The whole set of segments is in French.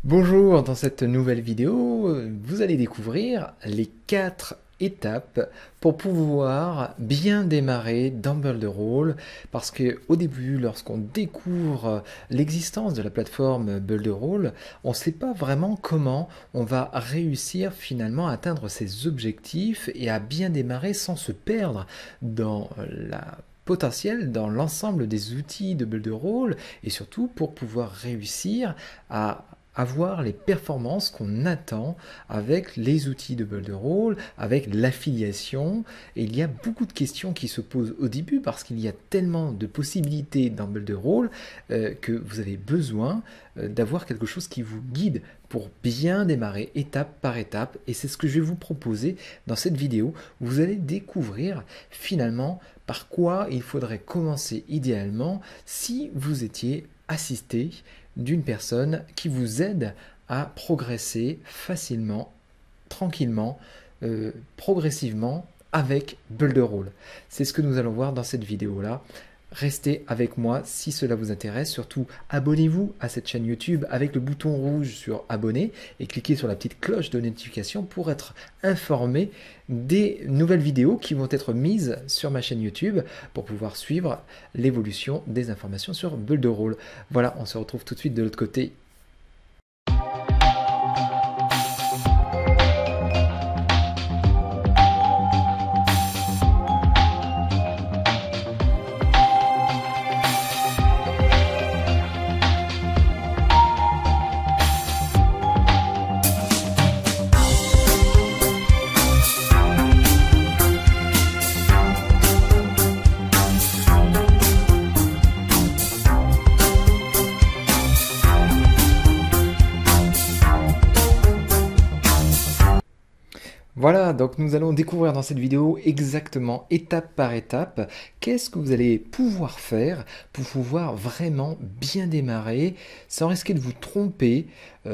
Bonjour, dans cette nouvelle vidéo, vous allez découvrir les 4 étapes pour pouvoir bien démarrer dans Builderall parce que au début, lorsqu'on découvre l'existence de la plateforme Builderall, on ne sait pas vraiment comment on va réussir finalement à atteindre ses objectifs et à bien démarrer sans se perdre dans la potentiel dans l'ensemble des outils de Builderall et surtout pour pouvoir réussir à avoir les performances qu'on attend avec les outils de Builderall, avec l'affiliation. Et il y a beaucoup de questions qui se posent au début parce qu'il y a tellement de possibilités dans Builderall que vous avez besoin d'avoir quelque chose qui vous guide pour bien démarrer étape par étape. Et c'est ce que je vais vous proposer dans cette vidéo. Vous allez découvrir finalement par quoi il faudrait commencer idéalement si vous étiez assisté d'une personne qui vous aide à progresser facilement, tranquillement, progressivement avec Builderall. C'est ce que nous allons voir dans cette vidéo-là. Restez avec moi si cela vous intéresse. Surtout, abonnez-vous à cette chaîne YouTube avec le bouton rouge sur abonner et cliquez sur la petite cloche de notification pour être informé des nouvelles vidéos qui vont être mises sur ma chaîne YouTube pour pouvoir suivre l'évolution des informations sur Builderall. Voilà, on se retrouve tout de suite de l'autre côté. Voilà, donc nous allons découvrir dans cette vidéo exactement étape par étape qu'est-ce que vous allez pouvoir faire pour pouvoir vraiment bien démarrer sans risquer de vous tromper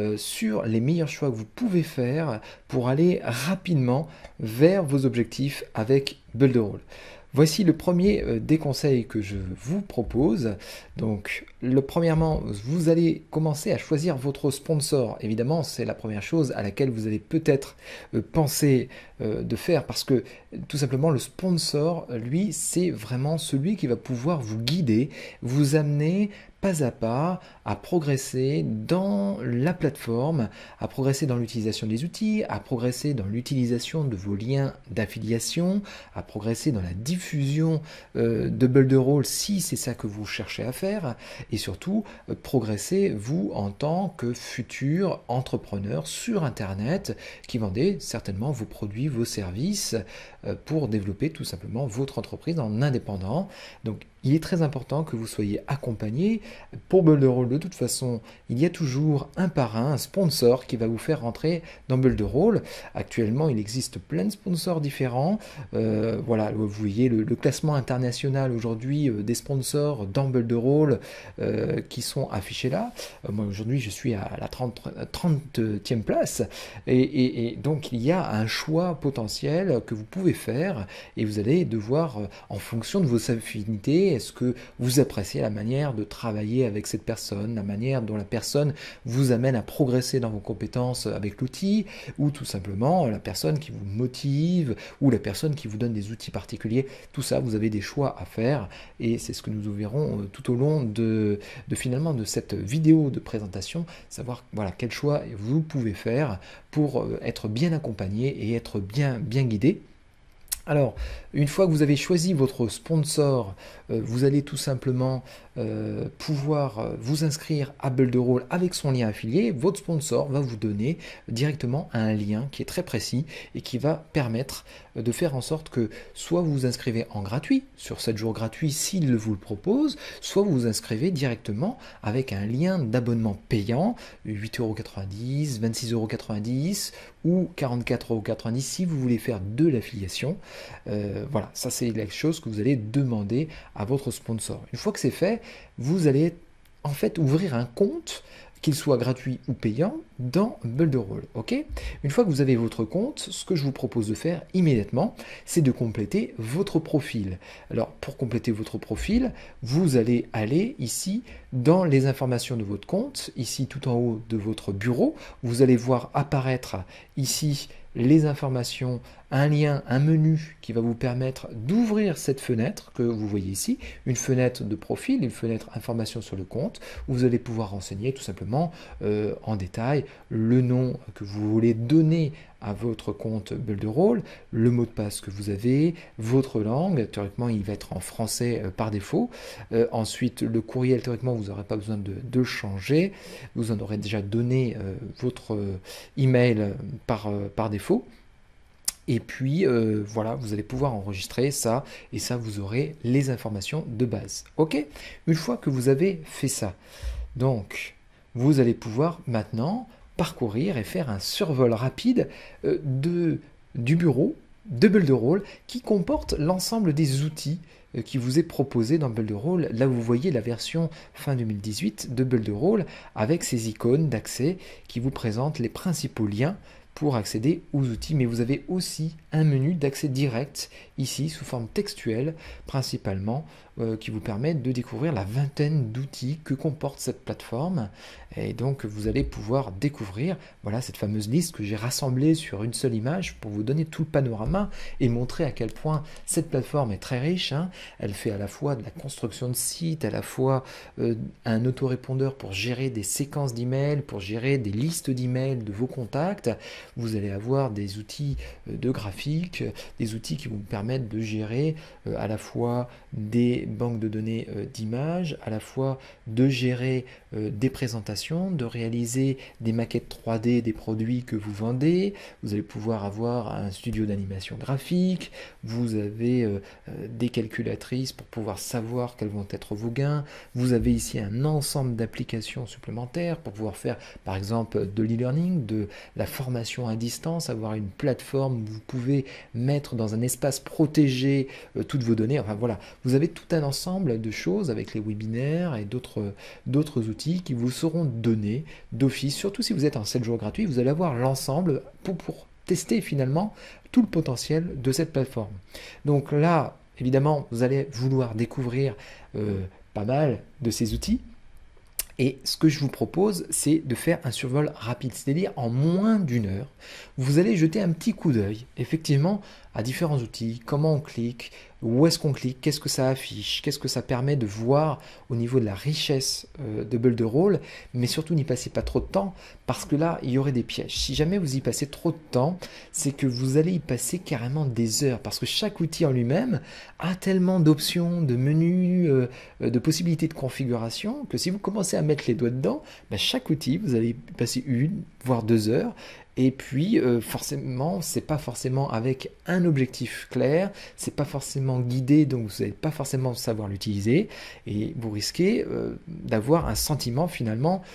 sur les meilleurs choix que vous pouvez faire pour aller rapidement vers vos objectifs avec Builderall. Voici le premier des conseils que je vous propose. Donc, premièrement, vous allez commencer à choisir votre sponsor. Évidemment, c'est la première chose à laquelle vous allez peut-être penser de faire parce que tout simplement, le sponsor, lui, c'est vraiment celui qui va pouvoir vous guider, vous amener pas à pas à progresser dans la plateforme, à progresser dans l'utilisation des outils, à progresser dans l'utilisation de vos liens d'affiliation, à progresser dans la diffusion de Builderall si c'est ça que vous cherchez à faire, et surtout progresser vous en tant que futur entrepreneur sur Internet qui vendez certainement vos produits, vos services pour développer tout simplement votre entreprise en indépendant. Donc il est très important que vous soyez accompagné. Pour Builderall, de toute façon, il y a toujours un parrain, un sponsor qui va vous faire rentrer dans Builderall. Actuellement, il existe plein de sponsors différents. Voilà, vous voyez le classement international aujourd'hui des sponsors dans Builderall qui sont affichés là. Moi, aujourd'hui, je suis à la 30e place. Et donc, il y a un choix potentiel que vous pouvez faire et vous allez devoir, en fonction de vos affinités, est-ce que vous appréciez la manière de travailler avec cette personne, la manière dont la personne vous amène à progresser dans vos compétences avec l'outil, ou tout simplement la personne qui vous motive, ou la personne qui vous donne des outils particuliers. Tout ça, vous avez des choix à faire, et c'est ce que nous verrons tout au long finalement de cette vidéo de présentation, savoir voilà, quel choix vous pouvez faire pour être bien accompagné et être bien guidé. Alors, une fois que vous avez choisi votre sponsor, vous allez tout simplement pouvoir vous inscrire à Builderall avec son lien affilié. Votre sponsor va vous donner directement un lien qui est très précis et qui va permettre de faire en sorte que soit vous vous inscrivez en gratuit, sur 7 jours gratuits s'il vous le propose, soit vous vous inscrivez directement avec un lien d'abonnement payant, 8,90 €, 26,90 € ou 44,90 € si vous voulez faire de l'affiliation. Voilà, ça c'est la chose que vous allez demander à votre sponsor. Une fois que c'est fait, vous allez en fait ouvrir un compte qu'il soit gratuit ou payant, dans Builderall. Ok? Une fois que vous avez votre compte, ce que je vous propose de faire immédiatement, c'est de compléter votre profil. Alors, pour compléter votre profil, vous allez aller ici dans les informations de votre compte, ici tout en haut de votre bureau. Vous allez voir apparaître ici les informations, un lien, un menu qui va vous permettre d'ouvrir cette fenêtre que vous voyez ici, une fenêtre de profil, une fenêtre information sur le compte, où vous allez pouvoir renseigner tout simplement en détail le nom que vous voulez donner à votre compte Builderall, le mot de passe que vous avez, votre langue, théoriquement il va être en français par défaut, ensuite le courriel, théoriquement vous n'aurez pas besoin de changer, vous en aurez déjà donné votre email par défaut. Et puis voilà, vous allez pouvoir enregistrer ça, et ça vous aurez les informations de base. Ok? Une fois que vous avez fait ça, donc vous allez pouvoir maintenant parcourir et faire un survol rapide du bureau de Builderall qui comporte l'ensemble des outils qui vous est proposé dans Builderall. Là, vous voyez la version fin 2018 de Builderall avec ces icônes d'accès qui vous présentent les principaux liens pour accéder aux outils, mais vous avez aussi un menu d'accès direct ici sous forme textuelle principalement qui vous permet de découvrir la vingtaine d'outils que comporte cette plateforme, et donc vous allez pouvoir découvrir voilà cette fameuse liste que j'ai rassemblée sur une seule image pour vous donner tout le panorama et montrer à quel point cette plateforme est très riche, hein. Elle fait à la fois de la construction de sites, à la fois un autorépondeur pour gérer des séquences d'emails, pour gérer des listes d'emails de vos contacts. Vous allez avoir des outils de graphique, des outils qui vous permettent de gérer à la fois des banques de données d'images, à la fois de gérer des présentations, de réaliser des maquettes 3D des produits que vous vendez. Vous allez pouvoir avoir un studio d'animation graphique, vous avez des calculatrices pour pouvoir savoir quels vont être vos gains. Vous avez ici un ensemble d'applications supplémentaires pour pouvoir faire par exemple de l'e-learning, de la formation à distance, avoir une plateforme où vous pouvez mettre dans un espace protégé toutes vos données. Enfin voilà, vous avez tout un ensemble de choses avec les webinaires et d'autres outils qui vous seront donnés d'office. Surtout si vous êtes en 7 jours gratuits, vous allez avoir l'ensemble pour tester finalement tout le potentiel de cette plateforme. Donc là, évidemment, vous allez vouloir découvrir pas mal de ces outils. Et ce que je vous propose, c'est de faire un survol rapide, c'est-à-dire en moins d'une heure, vous allez jeter un petit coup d'œil, effectivement, à différents outils, comment on clique, où est-ce qu'on clique, qu'est-ce que ça affiche, qu'est-ce que ça permet de voir au niveau de la richesse de Builderall, mais surtout n'y passez pas trop de temps, parce que là, il y aurait des pièges. Si jamais vous y passez trop de temps, c'est que vous allez y passer carrément des heures, parce que chaque outil en lui-même a tellement d'options, de menus, de possibilités de configuration, que si vous commencez à mettre les doigts dedans, ben chaque outil, vous allez passer 1 voire 2 heures. Et puis forcément, c'est pas forcément avec un objectif clair, c'est pas forcément guidé, donc vous n'allez pas forcément savoir l'utiliser, et vous risquez d'avoir un sentiment finalement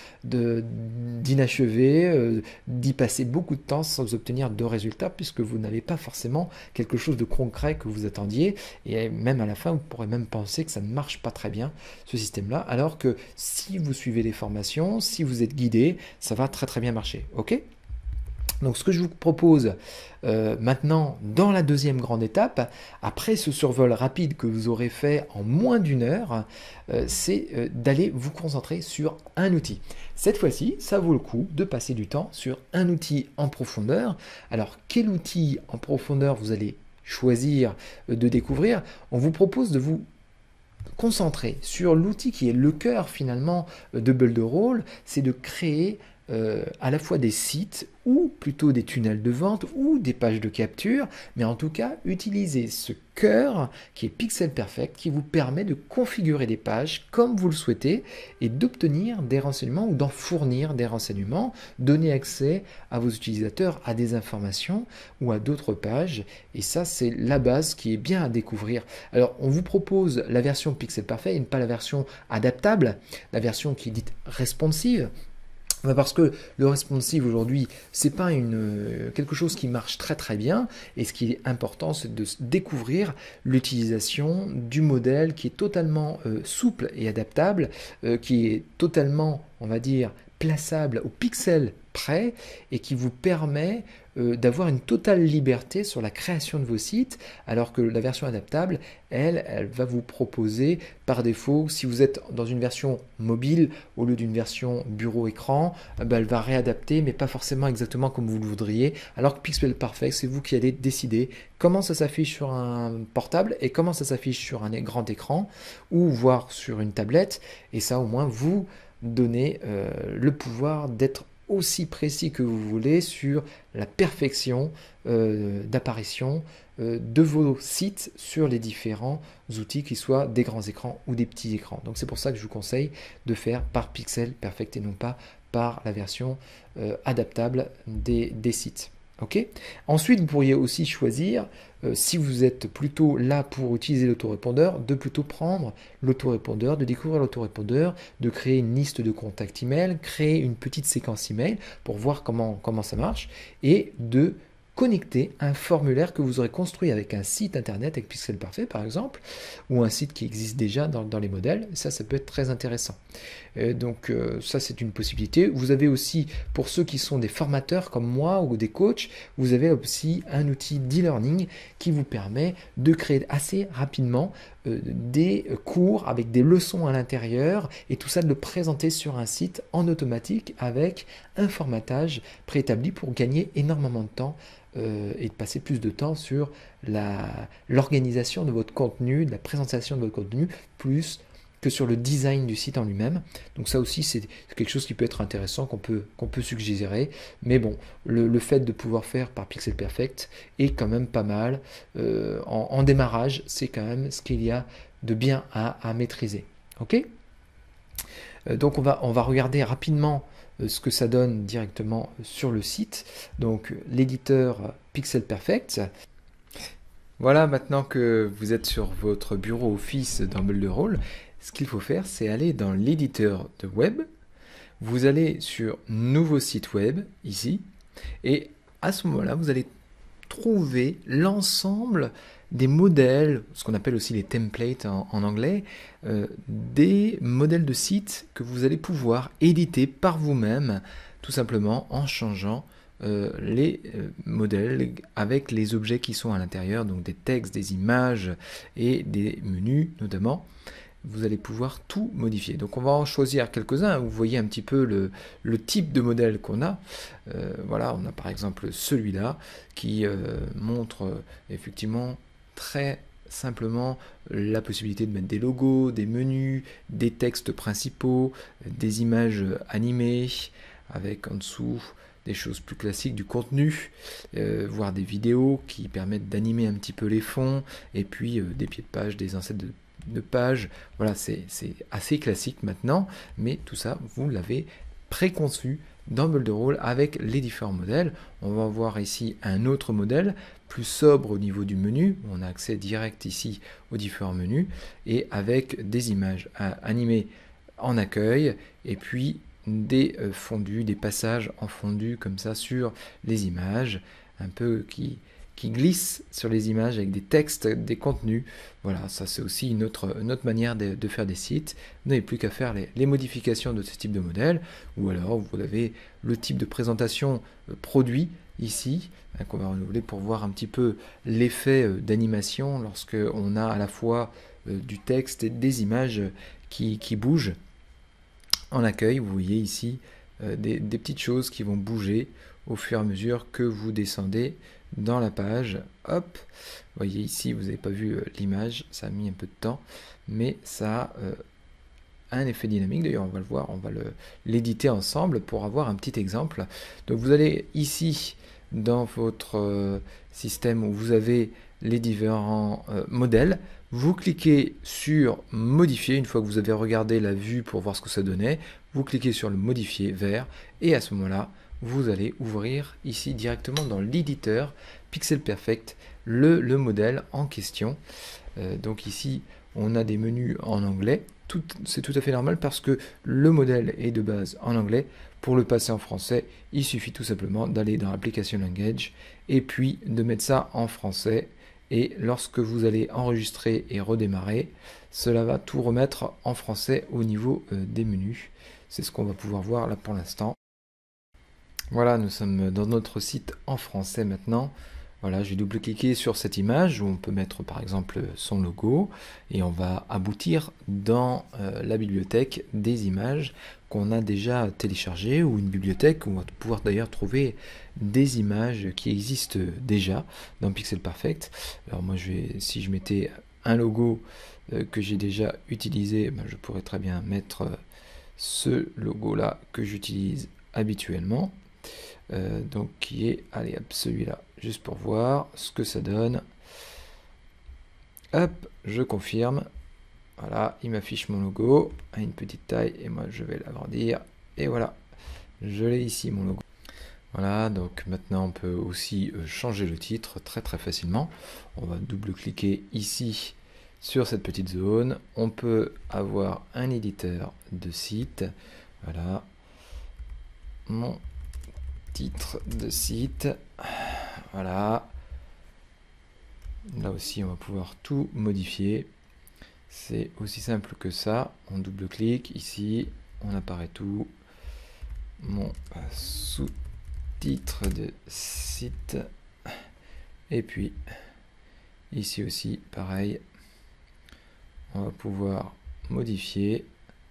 d'inachevé, d'y passer beaucoup de temps sans obtenir de résultats, puisque vous n'avez pas forcément quelque chose de concret que vous attendiez, et même à la fin, vous pourrez même penser que ça ne marche pas très bien, ce système-là, alors que si vous suivez les formations, si vous êtes guidé, ça va très très bien marcher, ok ? Donc ce que je vous propose maintenant dans la deuxième grande étape, après ce survol rapide que vous aurez fait en moins d'une heure, c'est d'aller vous concentrer sur un outil. Cette fois-ci, ça vaut le coup de passer du temps sur un outil en profondeur. Alors quel outil en profondeur vous allez choisir de découvrir? On vous propose de vous concentrer sur l'outil qui est le cœur finalement de Builderall, c'est de créer à la fois des sites ou plutôt des tunnels de vente ou des pages de capture, mais en tout cas utiliser ce cœur qui est Pixel Perfect qui vous permet de configurer des pages comme vous le souhaitez et d'obtenir des renseignements ou d'en fournir des renseignements, donner accès à vos utilisateurs à des informations ou à d'autres pages, et ça c'est la base qui est bien à découvrir. Alors on vous propose la version Pixel Perfect et pas la version adaptable, la version qui est dite responsive. Parce que le responsive aujourd'hui, c'est pas quelque chose qui marche très très bien, et ce qui est important, c'est de découvrir l'utilisation du modèle qui est totalement souple et adaptable, qui est totalement, on va dire, plaçable au pixel près et qui vous permet d'avoir une totale liberté sur la création de vos sites, alors que la version adaptable, elle va vous proposer par défaut, si vous êtes dans une version mobile au lieu d'une version bureau-écran, elle va réadapter, mais pas forcément exactement comme vous le voudriez, alors que Pixel Perfect, c'est vous qui allez décider comment ça s'affiche sur un portable et comment ça s'affiche sur un grand écran, ou voire sur une tablette, et ça au moins vous donnez le pouvoir d'être aussi précis que vous voulez sur la perfection d'apparition de vos sites sur les différents outils, qu'ils soient des grands écrans ou des petits écrans. Donc c'est pour ça que je vous conseille de faire par Pixel Perfect et non pas par la version adaptable des sites. Okay. Ensuite, vous pourriez aussi choisir, si vous êtes plutôt là pour utiliser l'autorépondeur, de plutôt prendre l'autorépondeur, de découvrir l'autorépondeur, de créer une liste de contacts email, créer une petite séquence email pour voir comment ça marche et de connecter un formulaire que vous aurez construit avec un site internet avec Pixel Parfait par exemple, ou un site qui existe déjà dans les modèles. Ça peut être très intéressant. Donc ça c'est une possibilité. Vous avez aussi, pour ceux qui sont des formateurs comme moi ou des coachs, vous avez aussi un outil d'e-learning qui vous permet de créer assez rapidement des cours avec des leçons à l'intérieur et tout ça de le présenter sur un site en automatique avec un formatage préétabli pour gagner énormément de temps et de passer plus de temps sur l'organisation de votre contenu, de la présentation de votre contenu, plus que sur le design du site en lui-même. Donc ça aussi c'est quelque chose qui peut être intéressant, qu'on peut suggérer, mais bon, le fait de pouvoir faire par Pixel Perfect est quand même pas mal. En démarrage, c'est quand même ce qu'il y a de bien à maîtriser. Ok. Donc on va regarder rapidement ce que ça donne directement sur le site. Donc l'éditeur Pixel Perfect. Voilà, maintenant que vous êtes sur votre bureau Office dans Builderall, ce qu'il faut faire, c'est aller dans l'éditeur de web. Vous allez sur Nouveau site web, ici, et à ce moment-là, vous allez trouver l'ensemble des modèles, ce qu'on appelle aussi les templates en anglais, des modèles de sites que vous allez pouvoir éditer par vous-même, tout simplement en changeant les modèles avec les objets qui sont à l'intérieur, donc des textes, des images et des menus notamment. Vous allez pouvoir tout modifier. Donc on va en choisir quelques-uns. Vous voyez un petit peu le type de modèle qu'on a. Voilà, on a par exemple celui-là qui montre effectivement très simplement la possibilité de mettre des logos, des menus, des textes principaux, des images animées, avec en dessous des choses plus classiques, du contenu, voire des vidéos qui permettent d'animer un petit peu les fonds, et puis des pieds de page, des insets de pages. Voilà, c'est assez classique maintenant, mais tout ça, vous l'avez préconçu dans Builderall avec les différents modèles. On va voir ici un autre modèle plus sobre au niveau du menu. On a accès direct ici aux différents menus et avec des images animées en accueil et puis des fondus, des passages en fondu comme ça sur les images, un peu qui glissent sur les images avec des textes, des contenus. Voilà, ça c'est aussi une autre manière de faire des sites. Vous n'avez plus qu'à faire les modifications de ce type de modèle, ou alors vous avez le type de présentation produit ici, qu'on va renouveler pour voir un petit peu l'effet d'animation lorsque on a à la fois du texte et des images qui bougent. En accueil, vous voyez ici des petites choses qui vont bouger au fur et à mesure que vous descendez dans la page. Hop, vous voyez ici, vous n'avez pas vu l'image, ça a mis un peu de temps, mais ça a un effet dynamique. D'ailleurs, on va le voir, on va l'éditer ensemble pour avoir un petit exemple. Donc vous allez ici dans votre système où vous avez les différents modèles. Vous cliquez sur modifier, une fois que vous avez regardé la vue pour voir ce que ça donnait, vous cliquez sur le modifier vert et à ce moment-là, vous allez ouvrir ici directement dans l'éditeur Pixel Perfect le modèle en question. Donc ici, on a des menus en anglais. C'est tout à fait normal parce que le modèle est de base en anglais. Pour le passer en français, il suffit tout simplement d'aller dans Application Language et puis de mettre ça en français. Et lorsque vous allez enregistrer et redémarrer, cela va tout remettre en français au niveau des menus. C'est ce qu'on va pouvoir voir là pour l'instant. Voilà, nous sommes dans notre site en français maintenant. Voilà, je vais double-cliquer sur cette image où on peut mettre par exemple son logo et on va aboutir dans la bibliothèque des images qu'on a déjà téléchargées ou une bibliothèque où on va pouvoir d'ailleurs trouver des images qui existent déjà dans Pixel Perfect. Alors moi, si je mettais un logo que j'ai déjà utilisé, ben, je pourrais très bien mettre ce logo-là que j'utilise habituellement. Donc qui est, allez hop, celui-là, juste pour voir ce que ça donne. Hop, je confirme. Voilà, il m'affiche mon logo à une petite taille et moi je vais l'agrandir. Et voilà, je l'ai ici mon logo. Voilà, donc maintenant on peut aussi changer le titre très facilement. On va double-cliquer ici sur cette petite zone. On peut avoir un éditeur de site. Voilà, mon titre de site. Voilà. Là aussi, on va pouvoir tout modifier. C'est aussi simple que ça. On double-clique ici, on apparaît tout. Mon sous-titre de site. Et puis, ici aussi, pareil. On va pouvoir modifier.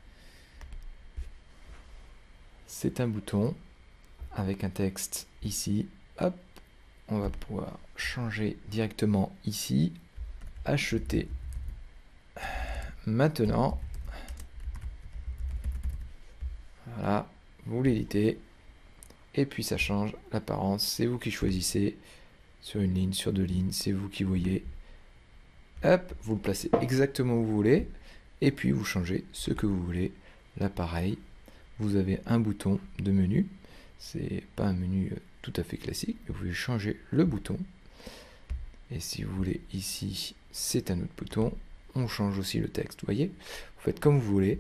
C'est un bouton avec un texte ici. Hop, on va pouvoir changer directement ici. Acheter maintenant. Voilà, vous l'éditez. Et puis ça change l'apparence. C'est vous qui choisissez. Sur une ligne, sur deux lignes, c'est vous qui voyez. Hop, vous le placez exactement où vous voulez. Et puis vous changez ce que vous voulez. Là pareil, vous avez un bouton de menu. C'est pas un menu tout à fait classique, mais vous pouvez changer le bouton. Et si vous voulez ici, c'est un autre bouton. On change aussi le texte, vous voyez. Vous faites comme vous voulez.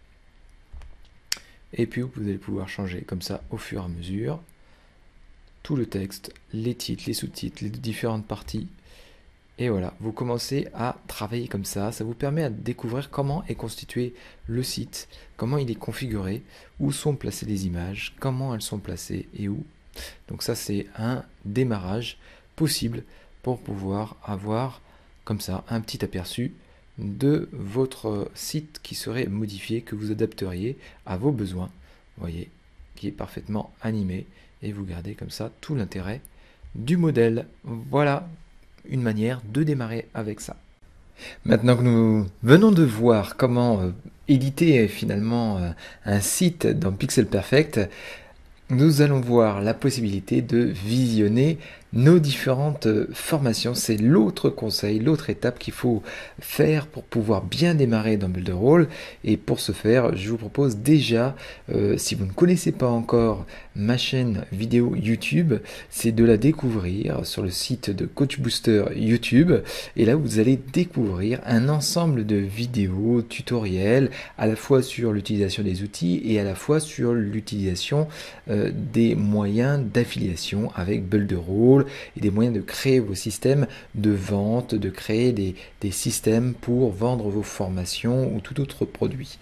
Et puis vous allez pouvoir changer comme ça au fur et à mesure tout le texte, les titres, les sous-titres, les différentes parties. Et voilà, vous commencez à travailler comme ça. Ça vous permet de découvrir comment est constitué le site, comment il est configuré, où sont placées les images, comment elles sont placées et où. Donc ça, c'est un démarrage possible pour pouvoir avoir comme ça un petit aperçu de votre site qui serait modifié, que vous adapteriez à vos besoins. Vous voyez, qui est parfaitement animé et vous gardez comme ça tout l'intérêt du modèle. Voilà une manière de démarrer avec ça. Maintenant que nous venons de voir comment éditer finalement un site dans Pixel Perfect, nous allons voir la possibilité de visionner nos différentes formations. C'est l'autre conseil, l'autre étape qu'il faut faire pour pouvoir bien démarrer dans Builderall. Et pour ce faire, je vous propose déjà, si vous ne connaissez pas encore ma chaîne vidéo YouTube, c'est de la découvrir sur le site de Coach Booster YouTube. Et là, vous allez découvrir un ensemble de vidéos, tutoriels, à la fois sur l'utilisation des outils et à la fois sur l'utilisation des moyens d'affiliation avec Builderall et des moyens de créer vos systèmes de vente, de créer des systèmes pour vendre vos formations ou tout autre produit.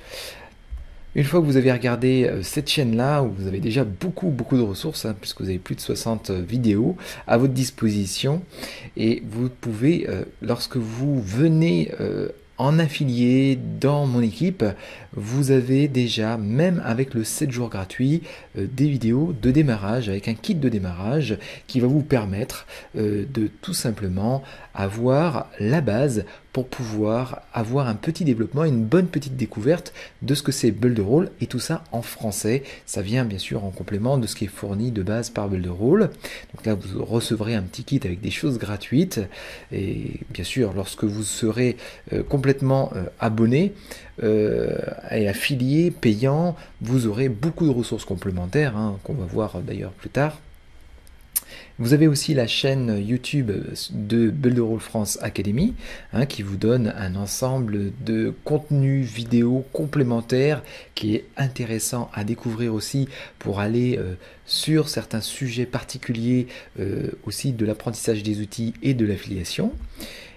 Une fois que vous avez regardé cette chaîne-là, où vous avez déjà beaucoup de ressources, hein, puisque vous avez plus de 60 vidéos à votre disposition, et vous pouvez, lorsque vous venez en affilié dans mon équipe, vous avez déjà, même avec le 7 jours gratuit, des vidéos de démarrage, avec un kit de démarrage qui va vous permettre de tout simplement avoir la base pour pouvoir avoir un petit développement, une bonne petite découverte de ce que c'est Builderall, et tout ça en français. Ça vient bien sûr en complément de ce qui est fourni de base par Builderall. Donc là, vous recevrez un petit kit avec des choses gratuites, et bien sûr, lorsque vous serez complètement abonné et affilié, payant, vous aurez beaucoup de ressources complémentaires, hein, qu'on va voir d'ailleurs plus tard. Vous avez aussi la chaîne YouTube de Builderall France Academy, hein, qui vous donne un ensemble de contenus vidéo complémentaires qui est intéressant à découvrir aussi pour aller sur certains sujets particuliers aussi de l'apprentissage des outils et de l'affiliation.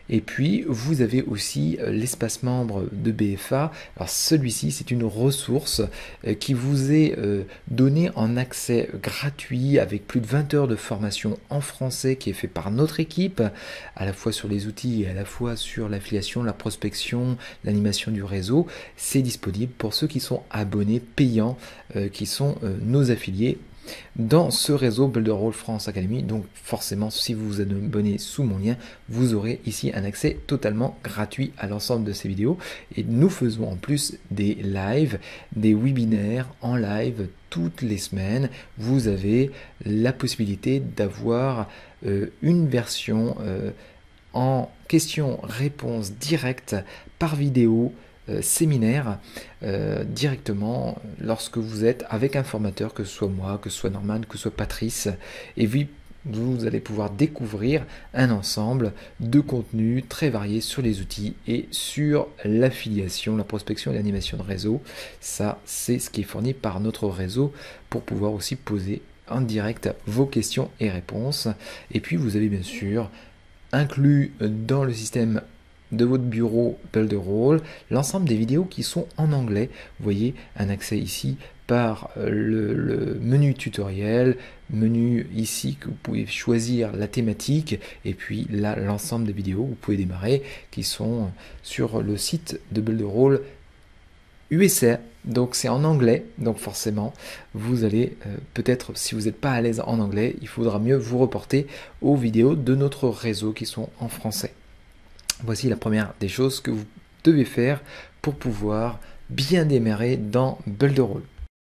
Et puis, vous avez aussi l'espace membre de BFA. Alors, celui-ci, c'est une ressource qui vous est donnée en accès gratuit avec plus de 20 heures de formation en français qui est fait par notre équipe, à la fois sur les outils et à la fois sur l'affiliation, la prospection, l'animation du réseau. C'est disponible pour ceux qui sont abonnés payants, qui sont nos affiliés dans ce réseau Builder Roll France Academy. Donc forcément, si vous vous abonnez sous mon lien, vous aurez ici un accès totalement gratuit à l'ensemble de ces vidéos. Et nous faisons en plus des lives, des webinaires en live toutes les semaines. Vous avez la possibilité d'avoir une version en questions-réponses directes par vidéo, séminaire directement lorsque vous êtes avec un formateur, que ce soit moi, que ce soit Norman, que ce soit Patrice, et puis vous allez pouvoir découvrir un ensemble de contenus très variés sur les outils et sur l'affiliation, la prospection et l'animation de réseau. Ça, c'est ce qui est fourni par notre réseau pour pouvoir aussi poser en direct vos questions et réponses. Et puis vous avez bien sûr inclus dans le système de votre bureau Builder Roll l'ensemble des vidéos qui sont en anglais. Vous voyez un accès ici par le menu tutoriel, menu ici que vous pouvez choisir la thématique, et puis là l'ensemble des vidéos que vous pouvez démarrer qui sont sur le site de Builder Roll USA. Donc c'est en anglais, donc forcément vous allez peut-être, si vous n'êtes pas à l'aise en anglais, il faudra mieux vous reporter aux vidéos de notre réseau qui sont en français. Voici la première des choses que vous devez faire pour pouvoir bien démarrer dans Builder Roll.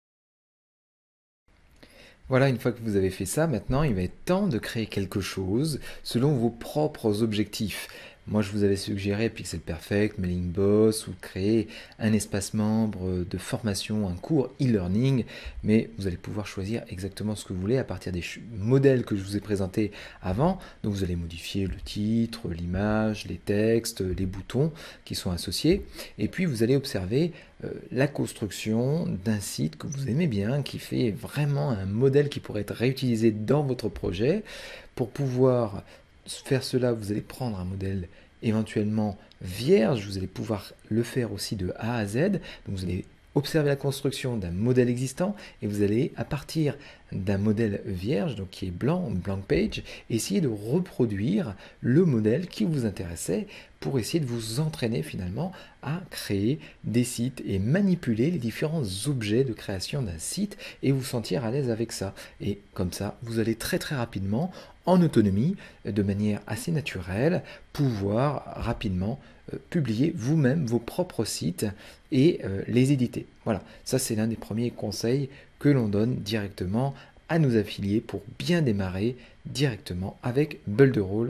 Voilà, une fois que vous avez fait ça, maintenant il va être temps de créer quelque chose selon vos propres objectifs. Moi, je vous avais suggéré Pixel Perfect, Mailing Boss, ou de créer un espace membre de formation, un cours e-learning, mais vous allez pouvoir choisir exactement ce que vous voulez à partir des modèles que je vous ai présentés avant. Donc vous allez modifier le titre, l'image, les textes, les boutons qui sont associés, et puis vous allez observer la construction d'un site que vous aimez bien, qui fait vraiment un modèle qui pourrait être réutilisé dans votre projet. Pour pouvoir faire cela, vous allez prendre un modèle éventuellement vierge, vous allez pouvoir le faire aussi de A à Z. Donc vous allez observer la construction d'un modèle existant et vous allez, à partir d'un modèle vierge, donc qui est blanc, blank page, essayer de reproduire le modèle qui vous intéressait pour essayer de vous entraîner finalement à créer des sites et manipuler les différents objets de création d'un site et vous sentir à l'aise avec ça. Et comme ça, vous allez très rapidement, en autonomie, de manière assez naturelle, pouvoir rapidement publier vous-même vos propres sites et les éditer. Voilà, ça c'est l'un des premiers conseils que l'on donne directement à nos affiliés pour bien démarrer directement avec Builder Roll.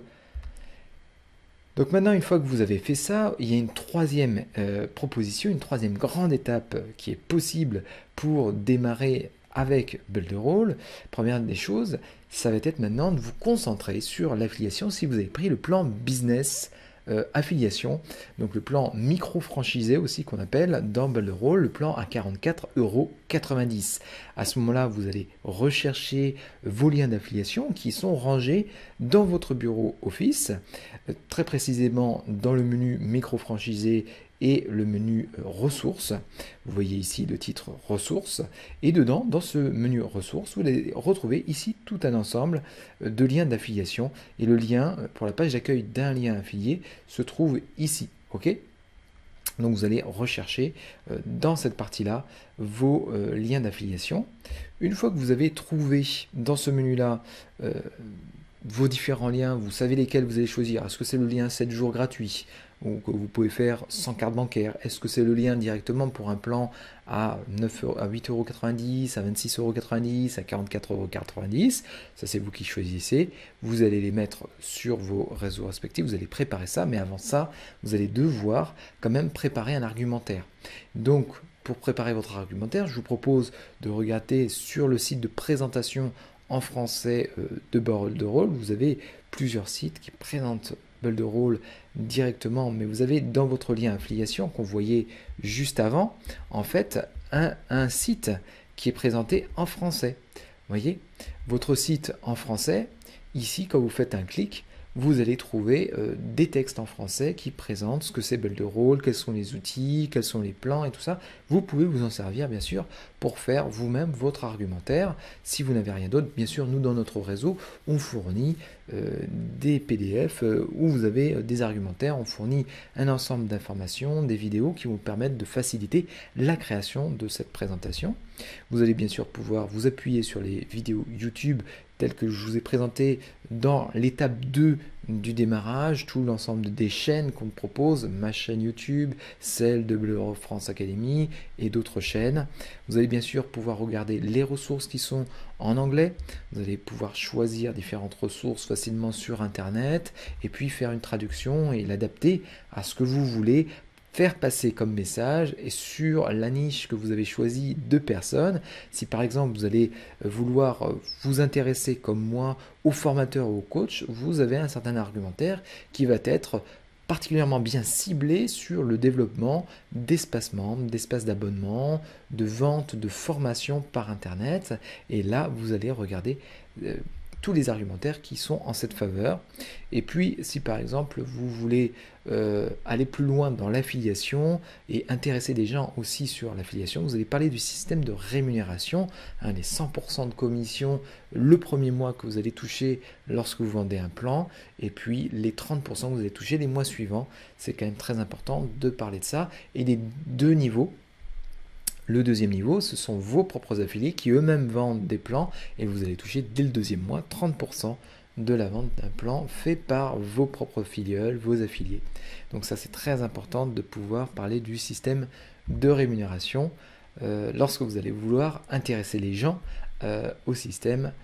Donc maintenant, une fois que vous avez fait ça, il y a une troisième proposition, une troisième grande étape qui est possible pour démarrer avec Builder Roll. Première des choses, ça va être maintenant de vous concentrer sur l'affiliation si vous avez pris le plan business affiliation, donc le plan micro-franchisé aussi qu'on appelle dans Builder Roll, le plan à 44,90 €. À ce moment-là, vous allez rechercher vos liens d'affiliation qui sont rangés dans votre bureau Office, très précisément dans le menu micro-franchisé et le menu ressources. Vous voyez ici le titre ressources et dedans, dans ce menu ressources, vous allez retrouver ici tout un ensemble de liens d'affiliation et le lien pour la page d'accueil d'un lien affilié se trouve ici. Ok ? Donc vous allez rechercher dans cette partie-là vos liens d'affiliation. Une fois que vous avez trouvé dans ce menu-là vos différents liens, vous savez lesquels vous allez choisir. Est-ce que c'est le lien 7 jours gratuit ou que vous pouvez faire sans carte bancaire? Est-ce que c'est le lien directement pour un plan à 8,90 €, à 26,90 €, à 44,90 €? Ça, c'est vous qui choisissez. Vous allez les mettre sur vos réseaux respectifs. Vous allez préparer ça. Mais avant ça, vous allez devoir quand même préparer un argumentaire. Donc, pour préparer votre argumentaire, je vous propose de regarder sur le site de présentation en français de Builder Roll. Vous avez plusieurs sites qui présentent Builder Roll directement, mais vous avez dans votre lien affiliation qu'on voyait juste avant, en fait, un site qui est présenté en français. Vous voyez, votre site en français, ici, quand vous faites un clic, vous allez trouver des textes en français qui présentent ce que c'est Builderall, quels sont les outils, quels sont les plans et tout ça. Vous pouvez vous en servir bien sûr pour faire vous-même votre argumentaire. Si vous n'avez rien d'autre, bien sûr, nous dans notre réseau, on fournit des PDF où vous avez des argumentaires, on fournit un ensemble d'informations, des vidéos qui vont vous permettre de faciliter la création de cette présentation. Vous allez bien sûr pouvoir vous appuyer sur les vidéos YouTube telles que je vous ai présentées dans l'étape 2 du démarrage, tout l'ensemble des chaînes qu'on propose, ma chaîne YouTube, celle de Builderall France Academy et d'autres chaînes. Vous allez bien sûr pouvoir regarder les ressources qui sont en anglais. Vous allez pouvoir choisir différentes ressources facilement sur Internet et puis faire une traduction et l'adapter à ce que vous voulez faire passer comme message et sur la niche que vous avez choisie de personnes. Si par exemple vous allez vouloir vous intéresser comme moi aux formateurs ou aux coachs, vous avez un certain argumentaire qui va être particulièrement bien ciblé sur le développement d'espaces membres, d'espaces d'abonnement, de vente, de formation par Internet. Et là, vous allez regarder tous les argumentaires qui sont en cette faveur. Et puis, si par exemple, vous voulez aller plus loin dans l'affiliation et intéresser des gens aussi sur l'affiliation, vous allez parler du système de rémunération, les 100% de commission le premier mois que vous allez toucher lorsque vous vendez un plan, et puis les 30% que vous allez toucher les mois suivants. C'est quand même très important de parler de ça. Et les deux niveaux. Le deuxième niveau, ce sont vos propres affiliés qui eux-mêmes vendent des plans et vous allez toucher dès le deuxième mois 30% de la vente d'un plan fait par vos propres filleuls, vos affiliés. Donc ça, c'est très important de pouvoir parler du système de rémunération lorsque vous allez vouloir intéresser les gens au système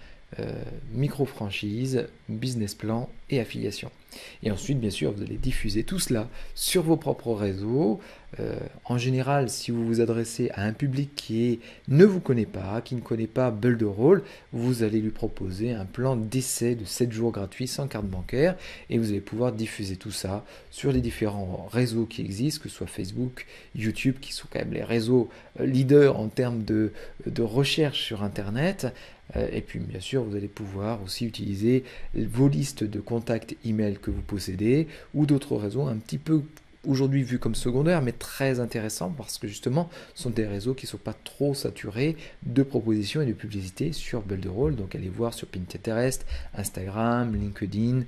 micro-franchise, business plan et affiliation. Et ensuite, bien sûr, vous allez diffuser tout cela sur vos propres réseaux. En général, si vous vous adressez à un public qui ne vous connaît pas, qui ne connaît pas Builderall, vous allez lui proposer un plan d'essai de 7 jours gratuit sans carte bancaire et vous allez pouvoir diffuser tout ça sur les différents réseaux qui existent, que ce soit Facebook, YouTube, qui sont quand même les réseaux leaders en termes de recherche sur Internet. Et puis bien sûr, vous allez pouvoir aussi utiliser vos listes de contacts email que vous possédez ou d'autres réseaux un petit peu aujourd'hui vus comme secondaires, mais très intéressants parce que justement, ce sont des réseaux qui ne sont pas trop saturés de propositions et de publicités sur Builderall. Donc allez voir sur Pinterest, Instagram, LinkedIn,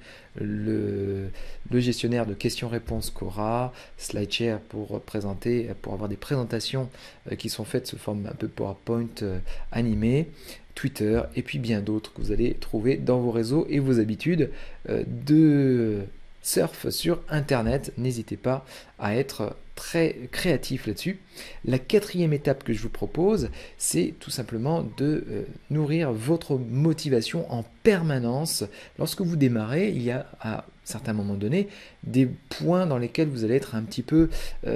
le gestionnaire de questions-réponses Quora, SlideShare pour avoir des présentations qui sont faites sous forme un peu PowerPoint animé, Twitter et puis bien d'autres que vous allez trouver dans vos réseaux et vos habitudes de surf sur Internet. N'hésitez pas à être très créatif là-dessus. La quatrième étape que je vous propose, c'est tout simplement de nourrir votre motivation en permanence. Lorsque vous démarrez, il y a à certains moments donnés des points dans lesquels vous allez être un petit peu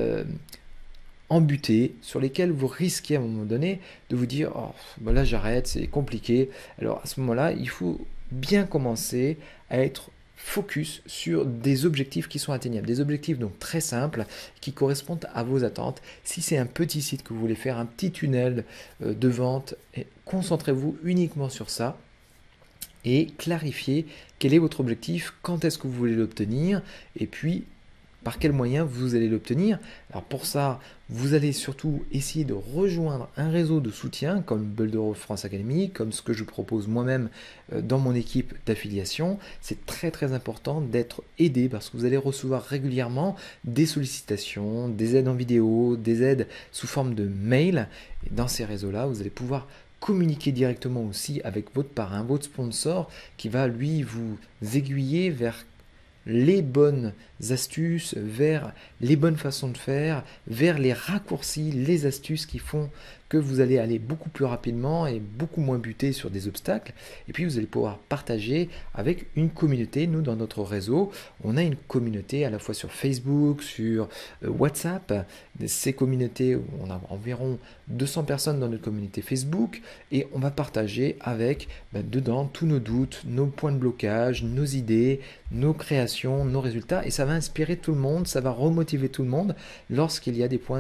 embuté, sur lesquels vous risquez à un moment donné de vous dire oh, ben là j'arrête, c'est compliqué. Alors à ce moment-là, il faut bien commencer à être focus sur des objectifs qui sont atteignables, des objectifs donc très simples qui correspondent à vos attentes. Si c'est un petit site que vous voulez faire, un petit tunnel de vente, concentrez-vous uniquement sur ça et clarifiez quel est votre objectif, quand est-ce que vous voulez l'obtenir et puis par quels moyens vous allez l'obtenir. Alors pour ça, vous allez surtout essayer de rejoindre un réseau de soutien comme Builderall France Academy, comme ce que je propose moi-même dans mon équipe d'affiliation. C'est très très important d'être aidé parce que vous allez recevoir régulièrement des sollicitations, des aides en vidéo, des aides sous forme de mail. Et dans ces réseaux-là, vous allez pouvoir communiquer directement aussi avec votre parrain, votre sponsor qui va lui vous aiguiller vers les bonnes astuces, vers les bonnes façons de faire, vers les raccourcis, les astuces qui font que vous allez aller beaucoup plus rapidement et beaucoup moins buter sur des obstacles. Et puis vous allez pouvoir partager avec une communauté. Nous, dans notre réseau, on a une communauté à la fois sur Facebook, sur WhatsApp. Ces communautés, on a environ 200 personnes dans notre communauté Facebook et on va partager avec dedans tous nos doutes, nos points de blocage, nos idées, nos créations, nos résultats. Et ça ça va inspirer tout le monde, ça va remotiver tout le monde lorsqu'il y a des points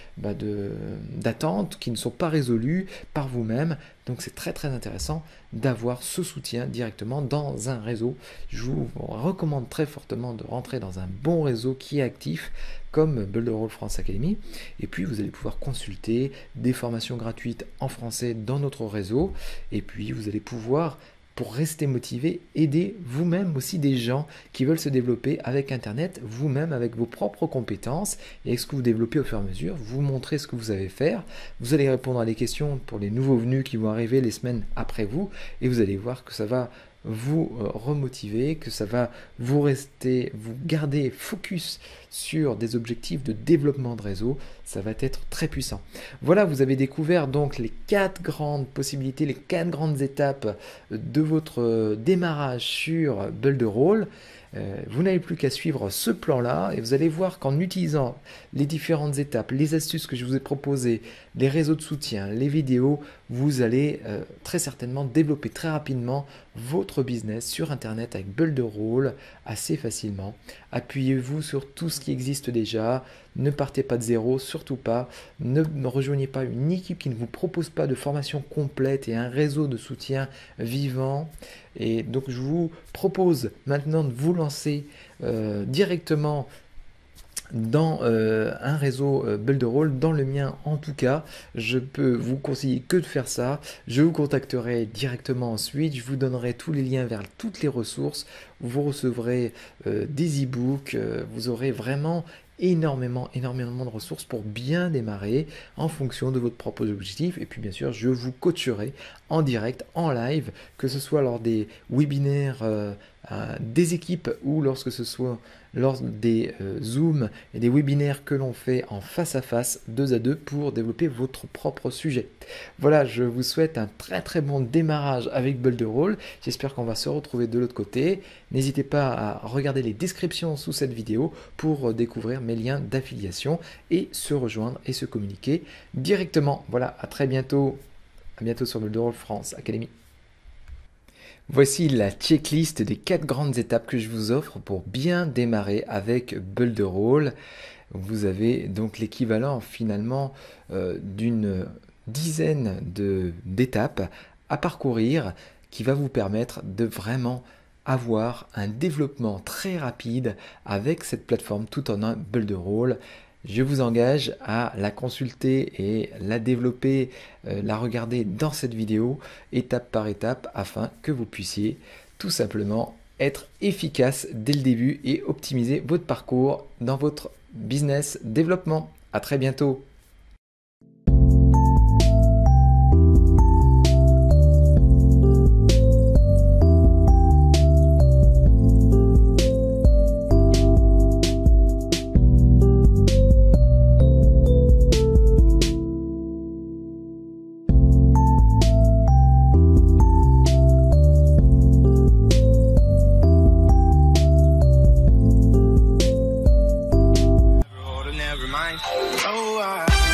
d'attente qui ne sont pas résolus par vous-même. Donc c'est très très intéressant d'avoir ce soutien directement dans un réseau. Je vous recommande très fortement de rentrer dans un bon réseau qui est actif comme Build a Role France Academy. Et puis vous allez pouvoir consulter des formations gratuites en français dans notre réseau. Et puis vous allez pouvoir, pour rester motivé, aider vous-même aussi des gens qui veulent se développer avec Internet, vous-même avec vos propres compétences et avec ce que vous développez au fur et à mesure, vous montrer ce que vous savez faire, vous allez répondre à des questions pour les nouveaux venus qui vont arriver les semaines après vous et vous allez voir que ça va vous remotiver, que ça va vous garder focus sur des objectifs de développement de réseau, ça va être très puissant. Voilà, vous avez découvert donc les 4 grandes possibilités, les 4 grandes étapes de votre démarrage sur Build a Role. Vous n'avez plus qu'à suivre ce plan-là et vous allez voir qu'en utilisant les différentes étapes, les astuces que je vous ai proposées, les réseaux de soutien, les vidéos, vous allez très certainement développer très rapidement votre business sur Internet avec Build a Role assez facilement. Appuyez-vous sur tout ce qui existe déjà, ne partez pas de zéro, surtout pas, ne rejoignez pas une équipe qui ne vous propose pas de formation complète et un réseau de soutien vivant. Et donc je vous propose maintenant de vous lancer directement dans un réseau Build a Role, dans le mien en tout cas. Je peux vous conseiller que de faire ça. Je vous contacterai directement ensuite, je vous donnerai tous les liens vers toutes les ressources, vous recevrez des e-books, vous aurez vraiment énormément de ressources pour bien démarrer en fonction de votre propre objectif. Et puis bien sûr, je vous coacherai en direct, en live, que ce soit lors des webinaires des équipes ou lorsque ce soit lors des Zooms et des webinaires que l'on fait en face à face, 2 à 2, pour développer votre propre sujet. Voilà, je vous souhaite un très très bon démarrage avec Build a Role. J'espère qu'on va se retrouver de l'autre côté. N'hésitez pas à regarder les descriptions sous cette vidéo pour découvrir mes liens d'affiliation et se rejoindre et se communiquer directement. Voilà, à très bientôt. À bientôt sur Build a Role France Academy. Voici la checklist des 4 grandes étapes que je vous offre pour bien démarrer avec Build a Role. Vous avez donc l'équivalent finalement d'une dizaine d'étapes à parcourir qui va vous permettre de vraiment avoir un développement très rapide avec cette plateforme tout en un Build a Role. Je vous engage à la consulter et la développer, la regarder dans cette vidéo, étape par étape, afin que vous puissiez tout simplement être efficace dès le début et optimiser votre parcours dans votre business développement. À très bientôt. Oh,